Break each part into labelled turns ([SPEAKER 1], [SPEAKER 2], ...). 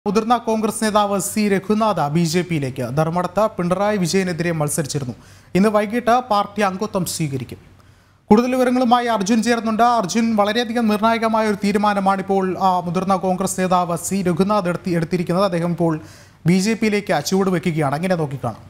[SPEAKER 1] മുതിർന്ന കോൺഗ്രസ് നേതാവ് സി രഘുനാഥ് ബിജെപിയിലേക്ക് ധർമ്മടത്ത് പിണറായി വിജയനെതിരെ മത്സരിച്ചിരുന്നു. ഇന്ന് വൈകിട്ട് പാർട്ടി അംഗത്വം സ്വീകരിക്കും. കൂടുതൽ വിവരങ്ങളുമായി അർജുൻ ചേർന്നുണ്ട്. അർജുൻ, വളരെയധികം നിർണായകമായ ഒരു തീരുമാനമാണ് ഇപ്പോൾ മുതിർന്ന കോൺഗ്രസ് നേതാവ് സി രഘുനാഥ് എടുത്തിരിക്കുന്നത്. അദ്ദേഹം ഇപ്പോൾ ബിജെപിയിലേക്ക് ചുവടുവെക്കുകയാണ്. അങ്ങനെ നോക്കിക്കാണാം.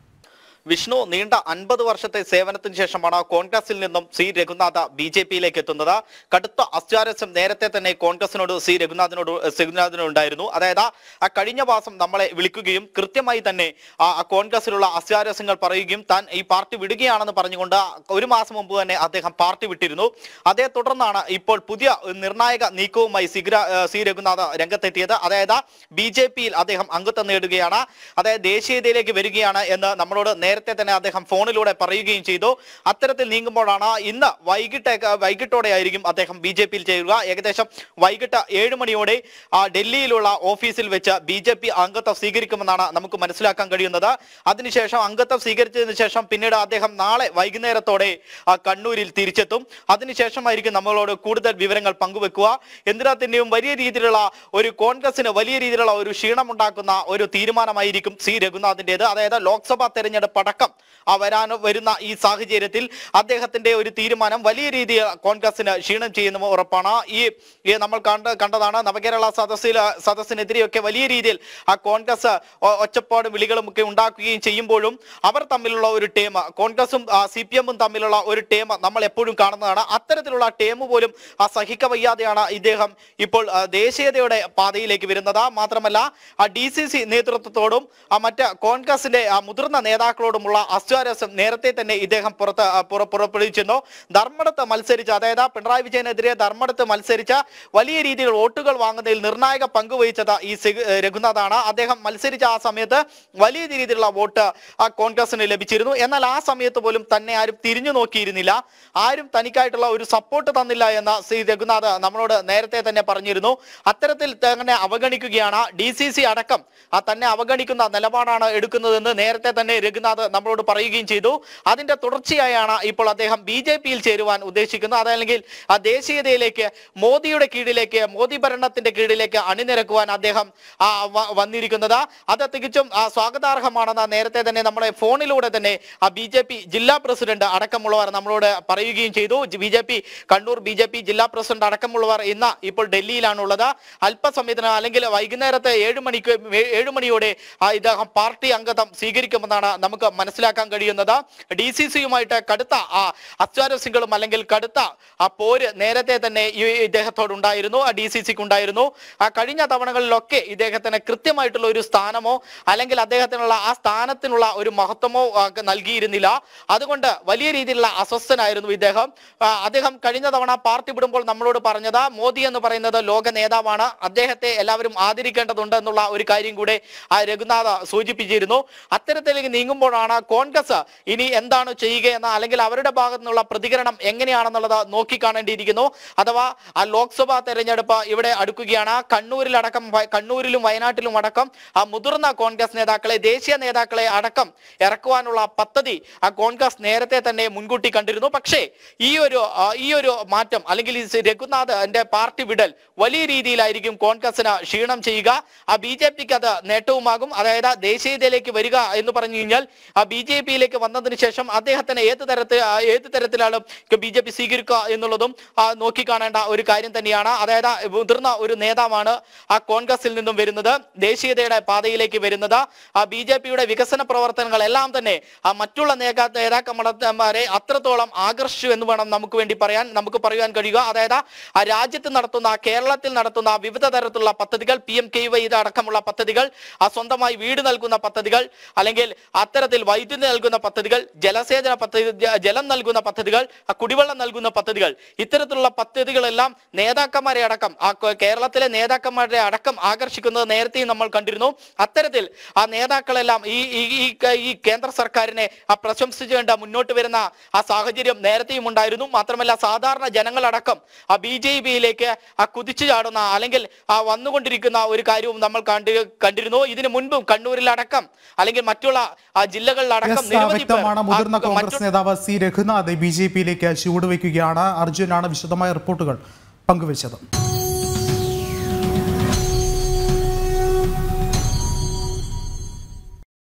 [SPEAKER 2] വിഷ്ണു, നീണ്ട 50 വർഷത്തെ സേവനത്തിന് ശേഷമാണ് കോൺഗ്രസിൽ നിന്നും സി രഘുനാഥ് ബിജെപിയിലേക്ക് എത്തുന്നത്. കടുത്ത അസ്വാരസ്യം നേരത്തെ തന്നെ കോൺഗ്രസിനോട് സി രഘുനാഥിനുണ്ടായിരുന്നു. അതായത് കഴിഞ്ഞ മാസം നമ്മളെ വിളിക്കുകയും കൃത്യമായി തന്നെ കോൺഗ്രസിലുള്ള അസ്വാരസ്യങ്ങൾ പറയുകയും താൻ ഈ പാർട്ടി വിടുകയാണെന്ന് പറഞ്ഞുകൊണ്ട് ഒരു മാസം മുമ്പ് തന്നെ അദ്ദേഹം പാർട്ടി വിട്ടിരുന്നു. അതേ തുടർന്നാണ് ഇപ്പോൾ പുതിയ നിർണായക നീക്കവുമായി സി രഘുനാഥ് രംഗത്തെത്തിയത്. അതായത് ബിജെപിയിൽ അദ്ദേഹം അംഗത്വം നേടുകയാണ്, അതായത് ദേശീയതയിലേക്ക് വരികയാണ് എന്ന് നമ്മളോട് നേരത്തെ തന്നെ അദ്ദേഹം ഫോണിലൂടെ പറയുകയും ചെയ്തു. അത്തരത്തിൽ നീങ്ങുമ്പോഴാണ് ഇന്ന് വൈകിട്ടോടെ ആയിരിക്കും അദ്ദേഹം ബിജെപിയിൽ ചേരുക. ഏകദേശം വൈകിട്ട് 7 മണിയോടെ ഡൽഹിയിലുള്ള ഓഫീസിൽ വെച്ച് ബിജെപി അംഗത്വം സ്വീകരിക്കുമെന്നാണ് നമുക്ക് മനസ്സിലാക്കാൻ കഴിയുന്നത്. അതിനുശേഷം അംഗത്വം സ്വീകരിച്ചതിന് ശേഷം പിന്നീട് അദ്ദേഹം നാളെ വൈകുന്നേരത്തോടെ കണ്ണൂരിൽ തിരിച്ചെത്തും. അതിനുശേഷമായിരിക്കും നമ്മളോട് കൂടുതൽ വിവരങ്ങൾ പങ്കുവെക്കുക. എന്തിനാ തന്നെയും വലിയ രീതിയിലുള്ള ഒരു കോൺഗ്രസിന് വലിയ രീതിയിലുള്ള ഒരു ക്ഷീണമുണ്ടാക്കുന്ന ഒരു തീരുമാനമായിരിക്കും സി രഘുനാഥിന്റേത്. അതായത് ലോക്സഭാ തെരഞ്ഞെടുപ്പ് അടക്കം വരുന്ന ഈ സാഹചര്യത്തിൽ അദ്ദേഹത്തിന്റെ ഒരു തീരുമാനം വലിയ രീതിയിൽ കോൺഗ്രസിന് ക്ഷീണം ചെയ്യുന്ന ഉറപ്പാണ്. ഈ നമ്മൾ കണ്ടതാണ് നവകേരള സദസ്സിനെതിരെയൊക്കെ വലിയ രീതിയിൽ കോൺഗ്രസ് ഒച്ചപ്പാടും വിളികളും ഒക്കെ ഉണ്ടാക്കുകയും ചെയ്യുമ്പോഴും അവർ തമ്മിലുള്ള ഒരു ടീം, കോൺഗ്രസും CPM-ഉം തമ്മിലുള്ള ഒരു ടീം നമ്മൾ എപ്പോഴും കാണുന്നതാണ്. അത്തരത്തിലുള്ള ടീം പോലും സഹിക്കവയ്യാതെയാണ് ഇദ്ദേഹം ഇപ്പോൾ ദേശീയതയുടെ പാതയിലേക്ക് വരുന്നത്. മാത്രമല്ല DCC നേതൃത്വത്തോടും മറ്റ് കോൺഗ്രസിന്റെ മുതിർന്ന നേതാക്കളോടുമുള്ള അസ്വാരസ്യം നേരത്തെ തന്നെ ഇദ്ദേഹം പുറപ്പെടുവിച്ചിരുന്നു. ധർമ്മടത്ത് മത്സരിച്ച, അതായത് പിണറായി വിജയനെതിരെ ധർമ്മടത്ത് മത്സരിച്ച വലിയ രീതിയിൽ വോട്ടുകൾ വാങ്ങുന്നതിൽ നിർണായക പങ്കുവഹിച്ചത് ഈ രഘുനാഥാണ്. അദ്ദേഹം മത്സരിച്ച ആ സമയത്ത് വലിയ രീതിയിലുള്ള വോട്ട് കോൺഗ്രസിന് ലഭിച്ചിരുന്നു. എന്നാൽ ആ സമയത്ത് പോലും തന്നെ ആരും തിരിഞ്ഞു നോക്കിയിരുന്നില്ല, ആരും തനിക്കായിട്ടുള്ള ഒരു സപ്പോർട്ട് തന്നില്ല എന്ന് സി രഘുനാഥ് നമ്മളോട് നേരത്തെ തന്നെ പറഞ്ഞിരുന്നു. അത്തരത്തിൽ തന്നെ അവഗണിക്കുകയാണ്, DCC അടക്കം തന്നെ അവഗണിക്കുന്ന നിലപാടാണ് എടുക്കുന്നതെന്ന് നേരത്തെ തന്നെ രഘുനാഥ് നമ്മളോട് പറയുകയും ചെയ്തു. അതിന്റെ തുടർച്ചയായാണ് ഇപ്പോൾ അദ്ദേഹം ബിജെപിയിൽ ചേരുവാൻ ഉദ്ദേശിക്കുന്നത്. അതല്ലെങ്കിൽ ദേശീയതയിലേക്ക്, മോദിയുടെ കീഴിലേക്ക്, മോദി ഭരണത്തിന്റെ കീഴിലേക്ക് അണിനിരക്കുവാൻ അദ്ദേഹം വന്നിരിക്കുന്നത്. അത് തികച്ചും സ്വാഗതാർഹമാണെന്ന് നേരത്തെ തന്നെ നമ്മുടെ ഫോണിലൂടെ തന്നെ BJP ജില്ലാ പ്രസിഡന്റ് അടക്കമുള്ളവർ നമ്മളോട് പറയുകയും ചെയ്തു. കണ്ണൂർ BJP ജില്ലാ പ്രസിഡന്റ് അടക്കമുള്ളവർ ഇപ്പോൾ ഡൽഹിയിലാണുള്ളത്. അല്പസമയത്തിന് അല്ലെങ്കിൽ വൈകുന്നേരത്തെ 7 മണിയോടെ ഇദ്ദേഹം പാർട്ടി അംഗത്വം സ്വീകരിക്കുമെന്നാണ് നമുക്ക് മനസ്സിലാക്കാൻ കഴിയുന്നത്. DCC-യുമായിട്ട് കടുത്ത അസ്വാരസ്യങ്ങളും അല്ലെങ്കിൽ കടുത്ത പോര് നേരത്തെ തന്നെ ഇദ്ദേഹത്തോടുണ്ടായിരുന്നു, DCC-ക്ക് ഉണ്ടായിരുന്നു. കഴിഞ്ഞ തവണകളിലൊക്കെ ഇദ്ദേഹത്തിന് കൃത്യമായിട്ടുള്ള ഒരു സ്ഥാനമോ അല്ലെങ്കിൽ അദ്ദേഹത്തിനുള്ള ആ സ്ഥാനത്തിനുള്ള ഒരു മഹത്വമോ നൽകിയിരുന്നില്ല. അതുകൊണ്ട് വലിയ രീതിയിലുള്ള അസ്വസ്ഥനായിരുന്നു ഇദ്ദേഹം. അദ്ദേഹം കഴിഞ്ഞ തവണ പാർട്ടി വിടുമ്പോൾ നമ്മളോട് പറഞ്ഞത് മോദി എന്ന് പറയുന്നത് ലോക നേതാവാണ്, അദ്ദേഹത്തെ എല്ലാവരും ആദരിക്കേണ്ടതുണ്ട് എന്നുള്ള ഒരു കാര്യം കൂടെ രഘുനാഥ് സൂചിപ്പിച്ചിരുന്നു. അത്തരത്തിലേക്ക് നീങ്ങുമ്പോഴാണ് കോൺഗ്രസ് ഇനി എന്താണ് ചെയ്യുകയെന്ന് അല്ലെങ്കിൽ അവരുടെ ഭാഗത്തു നിന്നുള്ള പ്രതികരണം എങ്ങനെയാണെന്നുള്ളത് നോക്കിക്കാണേണ്ടിയിരിക്കുന്നു. അഥവാ ലോക്സഭാ തെരഞ്ഞെടുപ്പ് ഇവിടെ അടുക്കുകയാണ്. കണ്ണൂരിലും വയനാട്ടിലും അടക്കം മുതിർന്ന കോൺഗ്രസ് നേതാക്കളെ, ദേശീയ നേതാക്കളെ അടക്കം ഇറക്കുവാനുള്ള പദ്ധതി കോൺഗ്രസ് നേരത്തെ തന്നെ മുൻകൂട്ടി കണ്ടിരുന്നു. പക്ഷേ ഈ ഒരു മാറ്റം അല്ലെങ്കിൽ രഘുനാഥിന്റെ പാർട്ടി വിടൽ വലിയ രീതിയിലായിരിക്കും കോൺഗ്രസിന് ക്ഷീണം ചെയ്യുക. BJP-ക്ക് അത് നേട്ടവുമാകും. അതായത് ദേശീയതയിലേക്ക് വരിക എന്ന് പറഞ്ഞു കഴിഞ്ഞാൽ BJP-യിലേക്ക് വന്നതിന് ശേഷം അദ്ദേഹത്തിന് ഏത് തരത്തിലാണ് BJP സ്വീകരിക്കുക എന്നുള്ളതും നോക്കിക്കാണേണ്ട ഒരു കാര്യം തന്നെയാണ്. അതായത് മുതിർന്ന ഒരു നേതാവാണ് കോൺഗ്രസിൽ നിന്നും വരുന്നത്, ദേശീയതയുടെ പാതയിലേക്ക് വരുന്നത്. BJP-യുടെ വികസന പ്രവർത്തനങ്ങളെല്ലാം തന്നെ മറ്റുള്ള നേതാക്കന്മാരെ അത്രത്തോളം ആകർഷിച്ചു എന്ന് വേണം നമുക്ക് പറയാൻ കഴിയുക. അതായത് കേരളത്തിൽ നടത്തുന്ന വിവിധ തരത്തിലുള്ള പദ്ധതികൾ, PMKY അടക്കമുള്ള പദ്ധതികൾ, സ്വന്തമായി വീട് നൽകുന്ന പദ്ധതികൾ, അല്ലെങ്കിൽ അത്തരത്തിൽ വൈദ്യുതി നൽകുന്ന പദ്ധതികൾ, ജലസേചന പദ്ധതി, ജലം നൽകുന്ന പദ്ധതികൾ, കുടിവെള്ളം നൽകുന്ന പദ്ധതികൾ, ഇത്തരത്തിലുള്ള പദ്ധതികളെല്ലാം നേതാക്കന്മാരെ അടക്കം കേരളത്തിലെ നേതാക്കന്മാരെ അടക്കം ആകർഷിക്കുന്നത് നേരത്തെയും നമ്മൾ കണ്ടിരുന്നു. അത്തരത്തിൽ നേതാക്കളെല്ലാം ഈ കേന്ദ്ര സർക്കാരിനെ പ്രശംസിച്ചുകൊണ്ട് മുന്നോട്ട് വരുന്ന സാഹചര്യം നേരത്തെയും ഉണ്ടായിരുന്നു. മാത്രമല്ല സാധാരണ ജനങ്ങളടക്കം BJP-യിലേക്ക് കുതിച്ചു ചാടുന്ന അല്ലെങ്കിൽ വന്നുകൊണ്ടിരിക്കുന്ന ഒരു കാര്യവും നമ്മൾ കണ്ടിരുന്നു. ഇതിനു മുൻപും കണ്ണൂരിലടക്കം അല്ലെങ്കിൽ മറ്റുള്ള ജില്ലകളിലടക്കം
[SPEAKER 1] മുതിർന്ന കോൺഗ്രസ് നേതാവ് സി രഘുനാഥ് BJP-യിലേക്ക് ചുവടുവെക്കുകയാണ്. അർജുനാണ് വിശദമായ റിപ്പോർട്ടുകൾ പങ്കുവച്ചത്.